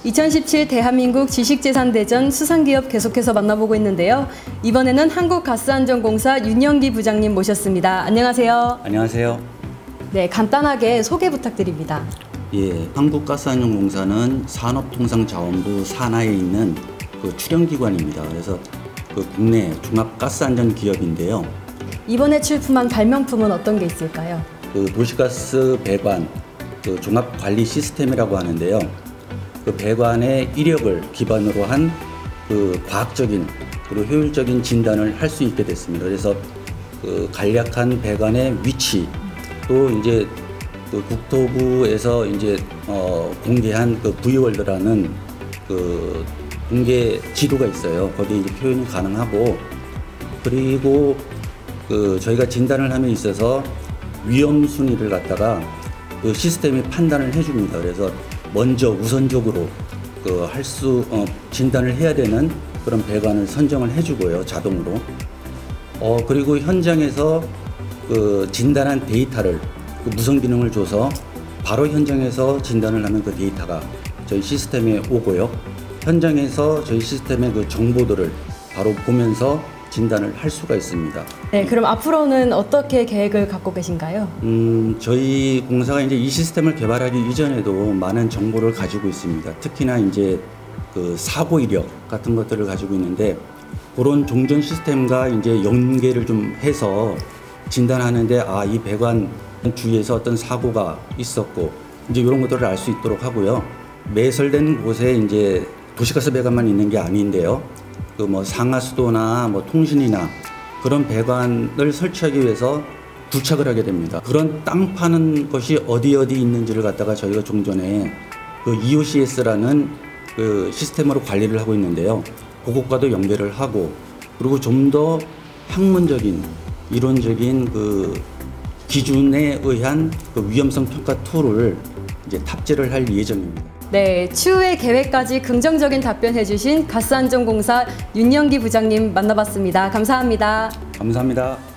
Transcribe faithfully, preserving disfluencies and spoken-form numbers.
이천십칠 대한민국 지식재산대전 수상기업 계속해서 만나보고 있는데요. 이번에는 한국가스안전공사 윤영기 부장님 모셨습니다. 안녕하세요. 안녕하세요. 네, 간단하게 소개 부탁드립니다. 예, 한국가스안전공사는 산업통상자원부 산하에 있는 그 출연기관입니다. 그래서 그 국내 종합가스안전기업인데요. 이번에 출품한 발명품은 어떤 게 있을까요? 그 도시가스 배관 그 종합관리 시스템이라고 하는데요. 그 배관의 이력을 기반으로 한 그 과학적인 그리고 효율적인 진단을 할 수 있게 됐습니다. 그래서 그 간략한 배관의 위치 또 이제 그 국토부에서 이제 어 공개한 그 브이월드라는 그 공개 지도가 있어요. 거기에 이제 표현이 가능하고, 그리고 그 저희가 진단을 함에 있어서 위험 순위를 갖다가 그 시스템이 판단을 해줍니다. 그래서 먼저 우선적으로 그 할 수 어, 진단을 해야 되는 그런 배관을 선정을 해주고요, 자동으로. 어 그리고 현장에서 그 진단한 데이터를 그 무선 기능을 줘서 바로 현장에서 진단을 하면 그 데이터가 저희 시스템에 오고요. 현장에서 저희 시스템의 그 정보들을 바로 보면서 진단을 할 수가 있습니다. 네, 그럼 앞으로는 어떻게 계획을 갖고 계신가요? 음, 저희 공사가 이제 이 시스템을 개발하기 이전에도 많은 정보를 가지고 있습니다. 특히나 이제 그 사고 이력 같은 것들을 가지고 있는데, 그런 종전 시스템과 이제 연계를 좀 해서 진단하는데, 아, 이 배관 주위에서 어떤 사고가 있었고, 이제 이런 것들을 알 수 있도록 하고요. 매설된 곳에 이제 도시가스 배관만 있는 게 아닌데요. 그 뭐 상하수도나 뭐 통신이나 그런 배관을 설치하기 위해서 부착을 하게 됩니다. 그런 땅 파는 것이 어디 어디 있는지를 갖다가 저희가 좀 전에 그 이오씨에스라는 그 시스템으로 관리를 하고 있는데요. 그것과도 연결을 하고, 그리고 좀 더 학문적인 이론적인 그 기준에 의한 그 위험성 평가 툴을 이제 탑재를 할 예정입니다. 네, 추후의 계획까지 긍정적인 답변해주신 가스안전공사 윤영기 부장님 만나봤습니다. 감사합니다. 감사합니다.